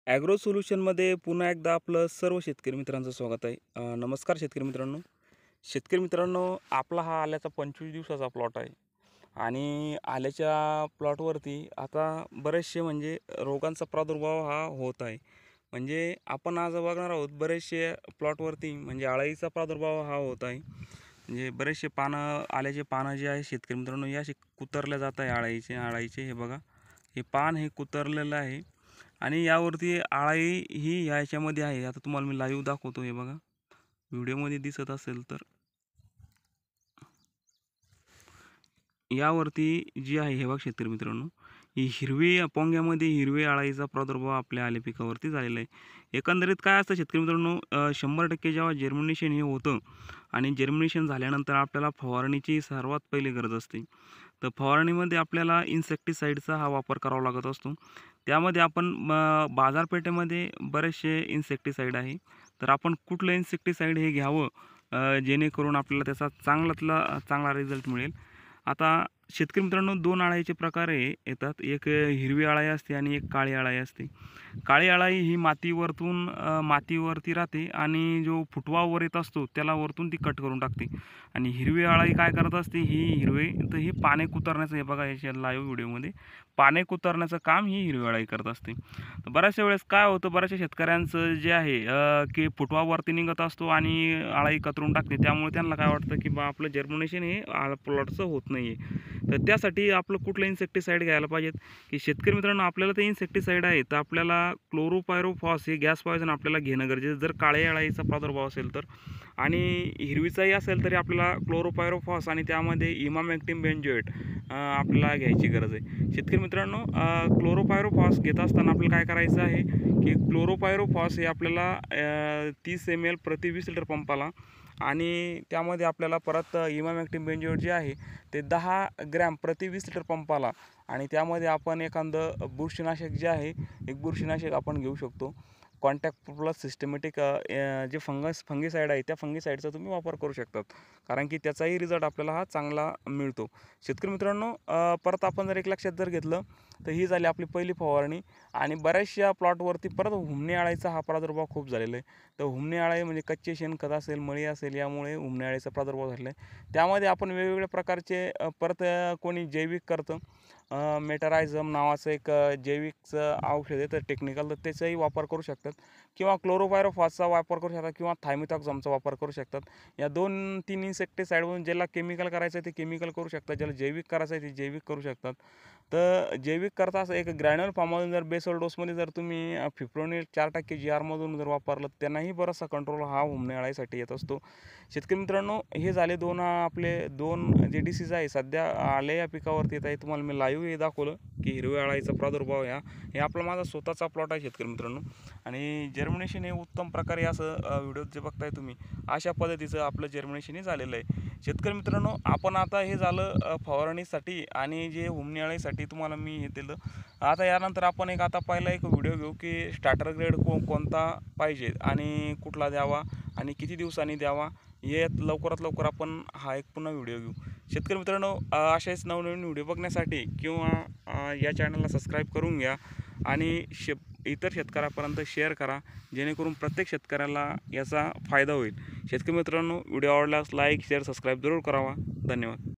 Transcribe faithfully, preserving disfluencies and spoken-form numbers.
Agro सोल्युशनमध्ये पुन्हा एकदा आपलं सर्व शेतकरी मित्रांचं स्वागत आहे. अ, नमस्कार शेतकरी मित्रांनो. शेतकरी मित्रांनो, आपला हा आल्याचा पंचवीस दिवसाचा प्लॉट आहे आणि आल्याच्या प्लॉटवरती आता बरेचसे म्हणजे रोगांचा प्रादुर्भाव हा होत आहे. म्हणजे आपण आज बघणार आहोत बरेचसे प्लॉटवरती म्हणजे अळीचा प्रादुर्भाव हा होत आहे. म्हणजे बरेचसे पानं आल्याचे पानं जे आहे शेतकरी मित्रांनो हे असे कुतरल्या जात आहे अळीचे अळीचे हे बघा. हे पान हे कुतरलेलं आहे आणि यावरती अळी ही ह्याच्यामध्ये आहे. आता तुम्हाला मी लाईव्ह दाखवतो हे बघा. व्हिडिओमध्ये दिसत असेल तर यावरती जी आहे हे बघा शेतकरी मित्रांनो, ही हिरवी पोंग्यामध्ये हिरवी अळीचा प्रादुर्भाव आपल्या आले पिकावरती झालेला आहे. एकंदरीत काय असतं शेतकरी मित्रांनो, अ, शंभर टक्के जेव्हा जर्मिनेशन हे होतं आणि जर्मिनेशन झाल्यानंतर आपल्याला फवारणीची सर्वात पहिली गरज असते. तर फवारणीमध्ये आपल्याला इन्सेक्टिसाईडचा हा वापर करावा लागत असतो. त्यामध्ये आपण अ, बाजारपेठेमध्ये बरेचसे इन्सेक्टिसाईड आहे. तर आपण कुठलं इन्सेक्टिसाईड हे घ्यावं अ, जेणेकरून आपल्याला त्याचा चांगल्यातला चांगला रिझल्ट मिळेल. आता शेतकरी मित्रांनो, दोन अळीचे प्रकार हे येतात. एक अ, हिरवी अळी असते आणि एक काळी अळी असते. काळी अळी ही मातीवरतून अ, मातीवरती राहते आणि जो फुटवा वर येत असतो त्याला वरतून ती कट करून टाकते. आणि हिरवी अळी काय करत असते, ही हिरवी तर ही पाने कुतरण्याचं, हे बघा याच्या लाईव्ह व्हिडिओमध्ये पाने कुतरण्याचं काम ही हिरवी अळी करत असते. तर बऱ्याचशा वेळेस काय होतं, बऱ्याचशा शेतकऱ्यांचं जे आहे अ, की फुटवा वरती निघत असतो आणि अळी कतरून टाकते. त्यामुळे त्यांना काय वाटतं की बा आपलं जर्मिनेशन हे प्लॉटचं होत नाही आहे. तर त्यासाठी आपलं कुठलं इन्सेक्टिसाईड घ्यायला पाहिजेत, की शेतकरी मित्रांनो आपल्याला ते इन्सेक्टिसाईड आहे तर आपल्याला क्लोरोपायरोफॉस हे गॅस पॉयझन आपल्याला घेणं गरजेचं, जर काळ्या अळीचा प्रादुर्भाव असेल तर. आणि हिरवीचाही असेल तरी आपल्याला क्लोरोपायरोफॉस आणि त्यामध्ये इमामॅक्टिन बेंजोएट आपल्याला घ्यायची गरज आहे. शेतकरी मित्रांनो, क्लोरोपायरोफॉस घेत असताना आपल्याला काय करायचं आहे, की क्लोरोपायरोफॉस हे आपल्याला तीस एम एल प्रति वीस लिटर पंपाला आणि त्यामध्ये आपल्याला परत इमामॅक्टिन बेंजोएट जे आहे ते दहा ग्रॅम प्रति वीस लिटर पंपाला आणि त्यामध्ये आपण एखादं बुरशीनाशक जे आहे, एक बुरशीनाशक आपण घेऊ शकतो. कॉन्टॅक्ट प्लस सिस्टमॅटिक जे फंगस फंगीसाईड आहे त्या फंगीसाईडचा तुम्ही वापर करू शकतात, कारण की त्याचाही रिझल्ट आपल्याला हा चांगला मिळतो. शेतकरी मित्रांनो, अ, परत आपण जर एक लक्षात जर घेतलं तर ही झाली आपली पहिली फवारणी. आणि बऱ्याचशा प्लॉटवरती परत हुमणी अळीचा हा प्रादुर्भाव खूप झालेला आहे. तर हुमणी अळी म्हणजे कच्चे शेणखत असेल, मळी असेल, यामुळे हुमणी अळीचा प्रादुर्भाव झालेला आहे. त्यामध्ये आपण वेगवेगळ्या प्रकारचे अ, परत अ, कोणी जैविक करतं, मेटारायझम नावाचं एक अ, जैविकचं औषध आहे तर टेक्निकल, तर त्याचाही वापर करू शकतात किंवा क्लोरोपायरोफॉसचा वापर करू शकतात किंवा थायमिथॉक्झमचा वापर करू शकतात. या दोन तीन इन्सेक्टिसाईडमधून ज्याला केमिकल करायचं आहे ते केमिकल करू शकतात, ज्याला जैविक करायचं आहे ते जैविक करू शकतात. तर जैविक करता असं एक ग्रॅन्युअल फॉर्ममधून जर बेसल डोसमध्ये जर तुम्ही अ, फिप्रोनिल चार टक्के जी आरमधून जर वापरलं त्यांनाही बराचसा कंट्रोल हा हुमणी अळीसाठी येत असतो. शेतकरी मित्रांनो, हे झाले दोन अ, आपले दोन जे डिसीज आहे सध्या आले या पिकावरती येत आहे. तुम्हाला मी लाईव्ह हे दाखवलं की हिरव्या अळीचा प्रादुर्भाव ह्या हे आपला माझा स्वतःचा प्लॉट आहे शेतकरी मित्रांनो. आणि जर्मिनेशन हे उत्तम प्रकारे असं व्हिडिओ जे बघताय तुम्ही अशा पद्धतीचं आपलं जर्मिनेशन हे झालेलं आहे. शेतकरी मित्रांनो, आपण आता हे झालं अ, फवारणीसाठी आणि जे हुमणी अळीसाठी तुम्हाला मी हे दिलं. आता यानंतर आपण एक आता पहिला एक व्हिडिओ घेऊ की स्टार्टर ग्रेड को कोणता पाहिजे आणि कुठला द्यावा आणि किती दिवसांनी द्यावा, हे लवकरात लवकर आपण हा एक पुन्हा व्हिडिओ घेऊ. शेतकरी मित्रांनो, अ, असेच नवनवीन व्हिडिओ बघण्यासाठी किंवा अ, या चॅनलला सबस्क्राईब करून घ्या आणि शे इतर शेतकऱ्यापर्यंत शेअर करा, जेणेकरून प्रत्येक शेतकऱ्याला याचा फायदा होईल. शेतकरी मित्रांनो, व्हिडिओ आवडल्यास लाईक शेअर सबस्क्राईब जरूर करावा. धन्यवाद.